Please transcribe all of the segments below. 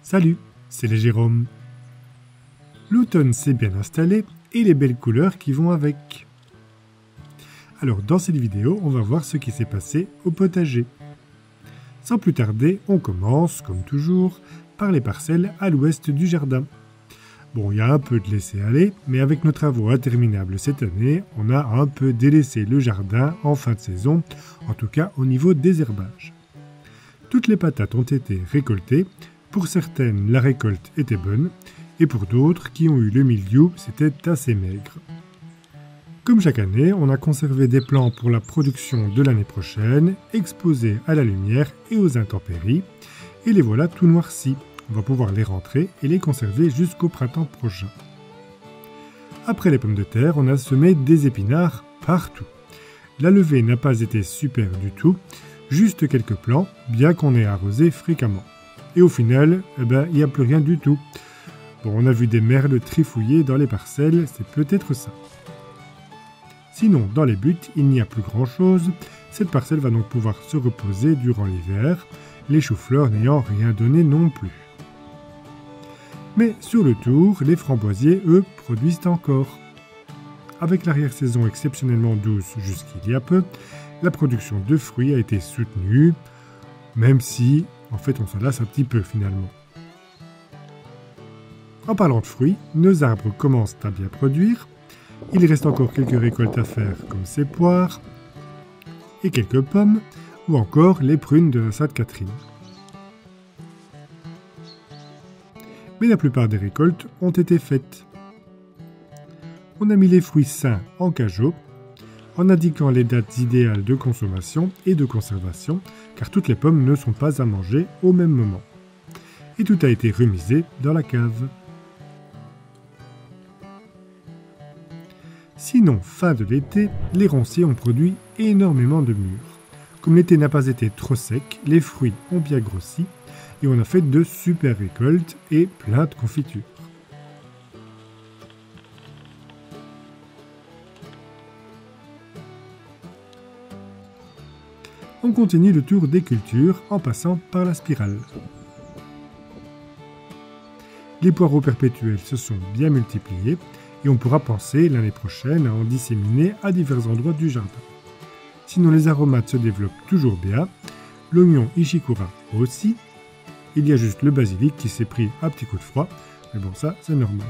Salut, c'est les Jérôme. L'automne s'est bien installé et les belles couleurs qui vont avec. Alors dans cette vidéo, on va voir ce qui s'est passé au potager. Sans plus tarder, on commence, comme toujours, par les parcelles à l'ouest du jardin. Bon, il y a un peu de laisser-aller, mais avec nos travaux interminables cette année, on a un peu délaissé le jardin en fin de saison, en tout cas au niveau des herbages. Toutes les patates ont été récoltées. Pour certaines, la récolte était bonne, et pour d'autres qui ont eu le mildiou, c'était assez maigre. Comme chaque année, on a conservé des plants pour la production de l'année prochaine, exposés à la lumière et aux intempéries, et les voilà tout noircis. On va pouvoir les rentrer et les conserver jusqu'au printemps prochain. Après les pommes de terre, on a semé des épinards partout. La levée n'a pas été super du tout, juste quelques plants, bien qu'on ait arrosé fréquemment. Et au final, il n'y a plus rien du tout. Bon, on a vu des merles trifouiller dans les parcelles, c'est peut-être ça. Sinon, dans les buttes, il n'y a plus grand-chose. Cette parcelle va donc pouvoir se reposer durant l'hiver, les choux-fleurs n'ayant rien donné non plus. Mais sur le tour, les framboisiers, eux, produisent encore. Avec l'arrière-saison exceptionnellement douce jusqu'il y a peu, la production de fruits a été soutenue, même si, en fait, on s'en lasse un petit peu finalement. En parlant de fruits, nos arbres commencent à bien produire. Il reste encore quelques récoltes à faire, comme ces poires, et quelques pommes, ou encore les prunes de la Sainte-Catherine. Mais la plupart des récoltes ont été faites. On a mis les fruits sains en cajot, en indiquant les dates idéales de consommation et de conservation, car toutes les pommes ne sont pas à manger au même moment. Et tout a été remisé dans la cave. Sinon, fin de l'été, les ronciers ont produit énormément de mûres. Comme l'été n'a pas été trop sec, les fruits ont bien grossi, et on a fait de super récoltes et plein de confitures. On continue le tour des cultures en passant par la spirale. Les poireaux perpétuels se sont bien multipliés et on pourra penser l'année prochaine à en disséminer à divers endroits du jardin. Sinon les aromates se développent toujours bien, l'oignon Ishikura aussi, il y a juste le basilic qui s'est pris un petit coup de froid, mais bon ça c'est normal.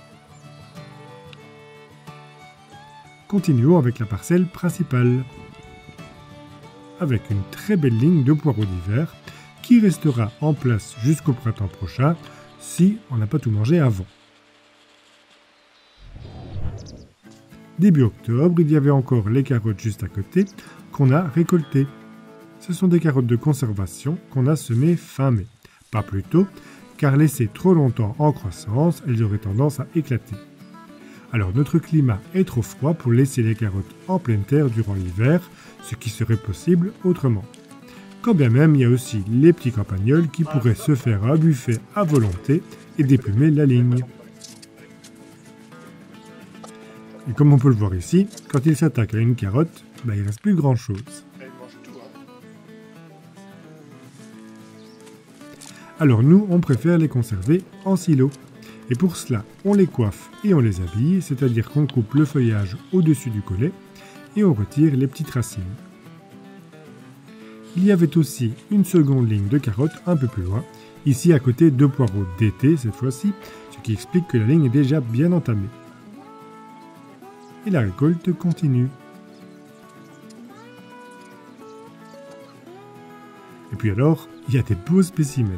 Continuons avec la parcelle principale, avec une très belle ligne de poireaux d'hiver qui restera en place jusqu'au printemps prochain si on n'a pas tout mangé avant. Début octobre, il y avait encore les carottes juste à côté qu'on a récoltées. Ce sont des carottes de conservation qu'on a semées fin mai. Pas plus tôt, car laissées trop longtemps en croissance, elles auraient tendance à éclater. Alors notre climat est trop froid pour laisser les carottes en pleine terre durant l'hiver, ce qui serait possible autrement. Quand bien même il y a aussi les petits campagnols qui pourraient se faire un buffet à volonté et déplumer la ligne. Et comme on peut le voir ici, quand il s'attaque à une carotte, il ne reste plus grand chose. Alors nous, on préfère les conserver en silo. Et pour cela, on les coiffe et on les habille, c'est-à-dire qu'on coupe le feuillage au-dessus du collet et on retire les petites racines. Il y avait aussi une seconde ligne de carottes un peu plus loin, ici à côté de poireaux d'été cette fois-ci, ce qui explique que la ligne est déjà bien entamée. Et la récolte continue. Et puis alors, il y a des beaux spécimens.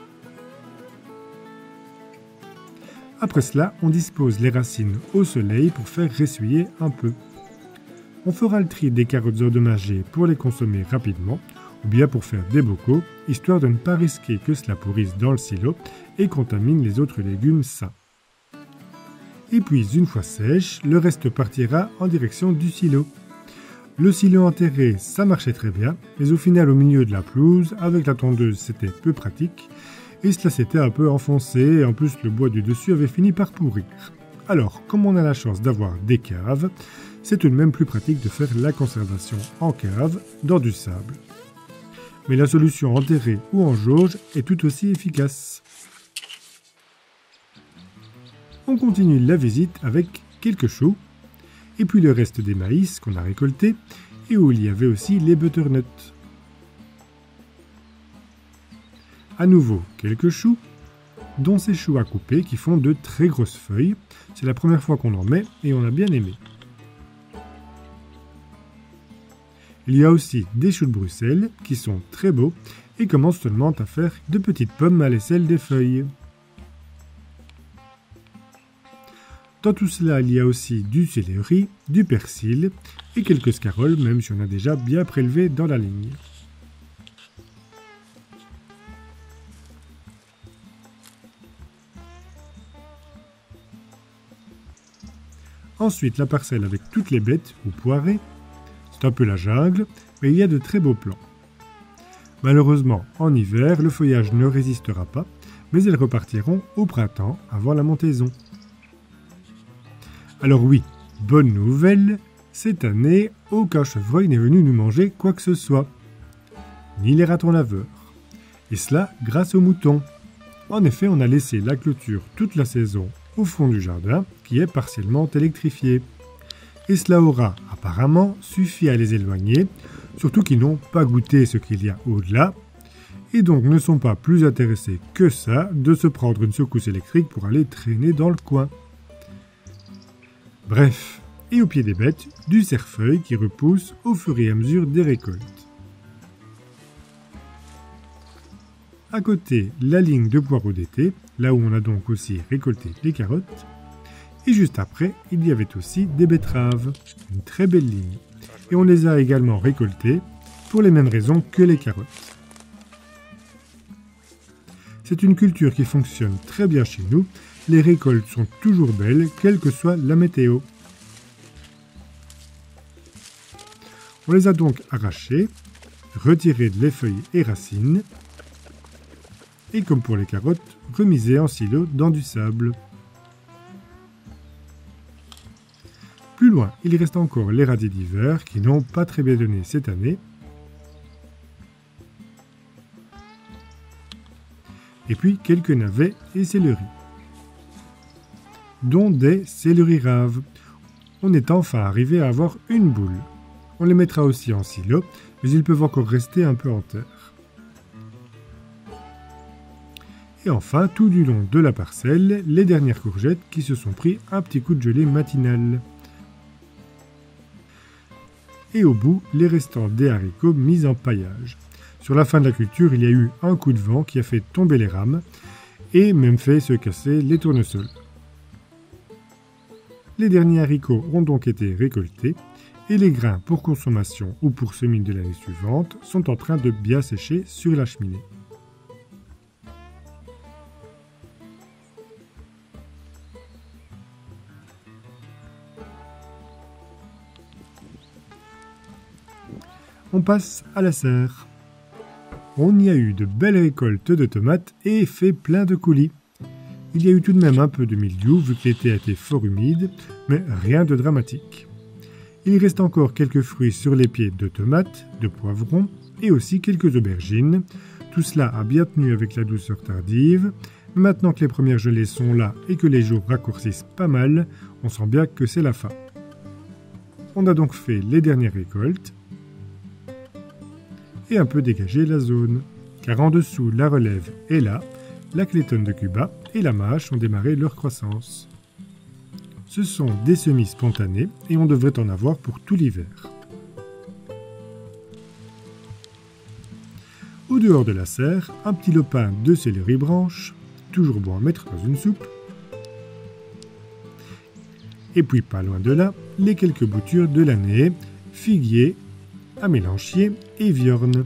Après cela, on dispose les racines au soleil pour faire ressuyer un peu. On fera le tri des carottes endommagées pour les consommer rapidement, ou bien pour faire des bocaux, histoire de ne pas risquer que cela pourrisse dans le silo et contamine les autres légumes sains. Et puis, une fois sèche, le reste partira en direction du silo. Le silo enterré, ça marchait très bien, mais au final, au milieu de la pelouse, avec la tondeuse, c'était peu pratique, et cela s'était un peu enfoncé, et en plus, le bois du dessus avait fini par pourrir. Alors, comme on a la chance d'avoir des caves, c'est tout de même plus pratique de faire la conservation en cave, dans du sable. Mais la solution enterrée ou en jauge est tout aussi efficace. On continue la visite avec quelques choux, et puis le reste des maïs qu'on a récoltés, et où il y avait aussi les butternuts. À nouveau, quelques choux, dont ces choux à couper qui font de très grosses feuilles. C'est la première fois qu'on en met et on a bien aimé. Il y a aussi des choux de Bruxelles qui sont très beaux et commencent seulement à faire de petites pommes à l'aisselle des feuilles. Dans tout cela, il y a aussi du céleri, du persil et quelques scaroles, même si on a déjà bien prélevé dans la ligne. Ensuite, la parcelle avec toutes les bêtes ou poirées. C'est un peu la jungle, mais il y a de très beaux plants. Malheureusement, en hiver, le feuillage ne résistera pas, mais elles repartiront au printemps, avant la montaison. Alors oui, bonne nouvelle, cette année, aucun chevreuil n'est venu nous manger quoi que ce soit, ni les ratons laveurs. Et cela grâce aux moutons. En effet, on a laissé la clôture toute la saison au fond du jardin, qui est partiellement électrifié. Et cela aura apparemment suffi à les éloigner, surtout qu'ils n'ont pas goûté ce qu'il y a au-delà, et donc ne sont pas plus intéressés que ça de se prendre une secousse électrique pour aller traîner dans le coin. Bref, et au pied des bêtes, du cerfeuil qui repousse au fur et à mesure des récoltes. À côté, la ligne de poireaux d'été, là où on a donc aussi récolté les carottes. Et juste après, il y avait aussi des betteraves, une très belle ligne. Et on les a également récoltées pour les mêmes raisons que les carottes. C'est une culture qui fonctionne très bien chez nous. Les récoltes sont toujours belles, quelle que soit la météo. On les a donc arrachées, retirées les feuilles et racines, et comme pour les carottes, remisées en silo dans du sable. Plus loin, il reste encore les radis d'hiver qui n'ont pas très bien donné cette année. Et puis quelques navets et céleri, dont des céleri raves. On est enfin arrivé à avoir une boule. On les mettra aussi en silo, mais ils peuvent encore rester un peu en terre. Et enfin, tout du long de la parcelle, les dernières courgettes qui se sont pris un petit coup de gelée matinal. Et au bout, les restants des haricots mis en paillage. Sur la fin de la culture, il y a eu un coup de vent qui a fait tomber les rames et même fait se casser les tournesols. Les derniers haricots ont donc été récoltés et les grains pour consommation ou pour semis de l'année suivante sont en train de bien sécher sur la cheminée. On passe à la serre. On y a eu de belles récoltes de tomates et fait plein de coulis. Il y a eu tout de même un peu de mildiou vu que l'été a été fort humide, mais rien de dramatique. Il reste encore quelques fruits sur les pieds de tomates, de poivrons et aussi quelques aubergines. Tout cela a bien tenu avec la douceur tardive. Mais maintenant que les premières gelées sont là et que les jours raccourcissent pas mal, on sent bien que c'est la fin. On a donc fait les dernières récoltes et un peu dégagé la zone, car en dessous la relève est là, la clétonne de Cuba et la mâche ont démarré leur croissance. Ce sont des semis spontanés et on devrait en avoir pour tout l'hiver. Au dehors de la serre, un petit lopin de céleri branche, toujours bon à mettre dans une soupe. Et puis pas loin de là, les quelques boutures de l'année, figuier, amélanchier et viorne.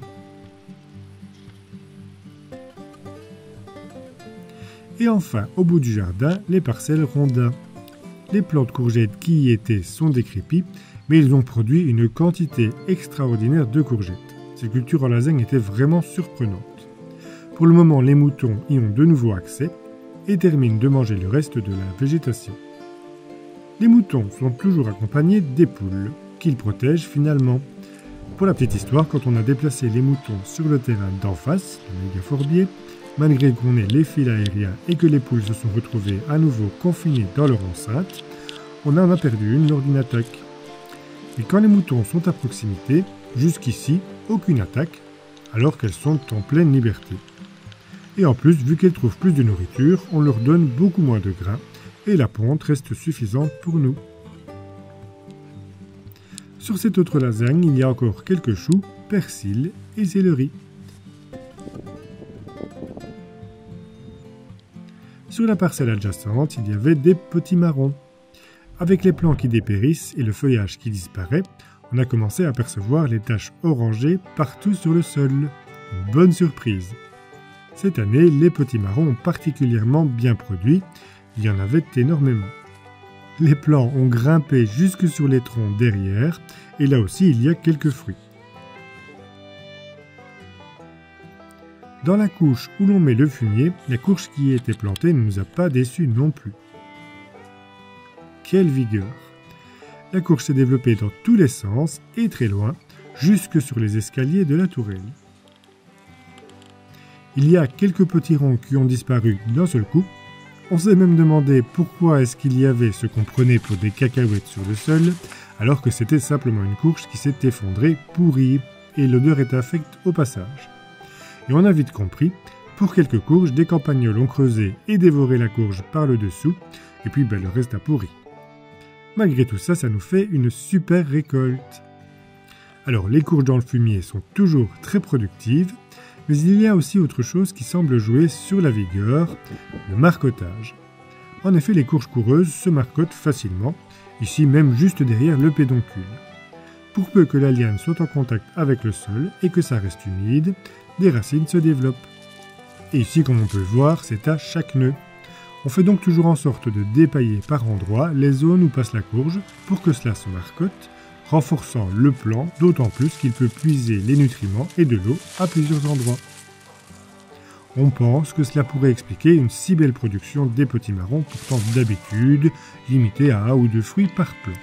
Et enfin, au bout du jardin, les parcelles rondins. Les plantes courgettes qui y étaient sont décrépies, mais ils ont produit une quantité extraordinaire de courgettes. Ces cultures en lasagne étaient vraiment surprenantes. Pour le moment, les moutons y ont de nouveau accès et terminent de manger le reste de la végétation. Les moutons sont toujours accompagnés des poules, qu'ils protègent finalement. Pour la petite histoire, quand on a déplacé les moutons sur le terrain d'en face, le méga-forbier, malgré qu'on ait les fils aériens et que les poules se sont retrouvées à nouveau confinées dans leur enceinte, on en a perdu une lors d'une attaque. Et quand les moutons sont à proximité, jusqu'ici, aucune attaque, alors qu'elles sont en pleine liberté. Et en plus, vu qu'elles trouvent plus de nourriture, on leur donne beaucoup moins de grains, et la ponte reste suffisante pour nous. Sur cette autre lasagne, il y a encore quelques choux, persil et céleri. Sur la parcelle adjacente, il y avait des potimarrons. Avec les plants qui dépérissent et le feuillage qui disparaît, on a commencé à percevoir les taches orangées partout sur le sol. Une bonne surprise. Cette année, les potimarrons ont particulièrement bien produit, il y en avait énormément. Les plants ont grimpé jusque sur les troncs derrière, et là aussi il y a quelques fruits. Dans la couche où l'on met le fumier, la courge qui y était plantée ne nous a pas déçus non plus. Quelle vigueur! La courge s'est développée dans tous les sens et très loin, jusque sur les escaliers de la tourelle. Il y a quelques petits ronds qui ont disparu d'un seul coup. On s'est même demandé pourquoi est-ce qu'il y avait ce qu'on prenait pour des cacahuètes sur le sol, alors que c'était simplement une courge qui s'est effondrée, pourrie, et l'odeur est infecte au passage. Et on a vite compris, pour quelques courges, des campagnols ont creusé et dévoré la courge par le dessous, et puis le reste a pourri. Malgré tout ça, ça nous fait une super récolte. Alors, les courges dans le fumier sont toujours très productives, mais il y a aussi autre chose qui semble jouer sur la vigueur, le marcottage. En effet, les courges coureuses se marcotent facilement, ici même juste derrière le pédoncule. Pour peu que la liane soit en contact avec le sol et que ça reste humide, des racines se développent. Et ici, comme on peut le voir, c'est à chaque nœud. On fait donc toujours en sorte de dépailler par endroits les zones où passe la courge pour que cela se marcotte, renforçant le plant, d'autant plus qu'il peut puiser les nutriments et de l'eau à plusieurs endroits. On pense que cela pourrait expliquer une si belle production des potimarrons, pourtant d'habitude limitée à 1 ou 2 fruits par plant.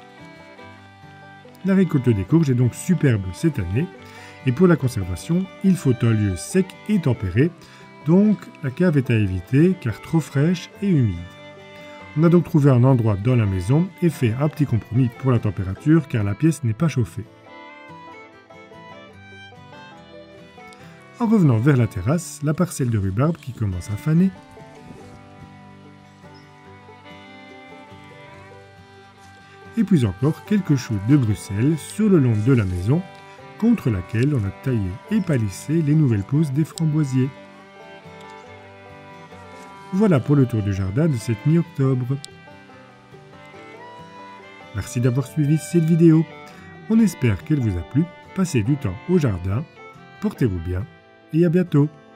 La récolte des courges est donc superbe cette année, et pour la conservation, il faut un lieu sec et tempéré, donc la cave est à éviter car trop fraîche et humide. On a donc trouvé un endroit dans la maison et fait un petit compromis pour la température car la pièce n'est pas chauffée. En revenant vers la terrasse, la parcelle de rhubarbe qui commence à faner. Et puis encore quelques choux de Bruxelles sur le long de la maison, contre laquelle on a taillé et palissé les nouvelles pousses des framboisiers. Voilà pour le tour du jardin de cette mi-octobre. Merci d'avoir suivi cette vidéo. On espère qu'elle vous a plu. Passez du temps au jardin. Portez-vous bien et à bientôt.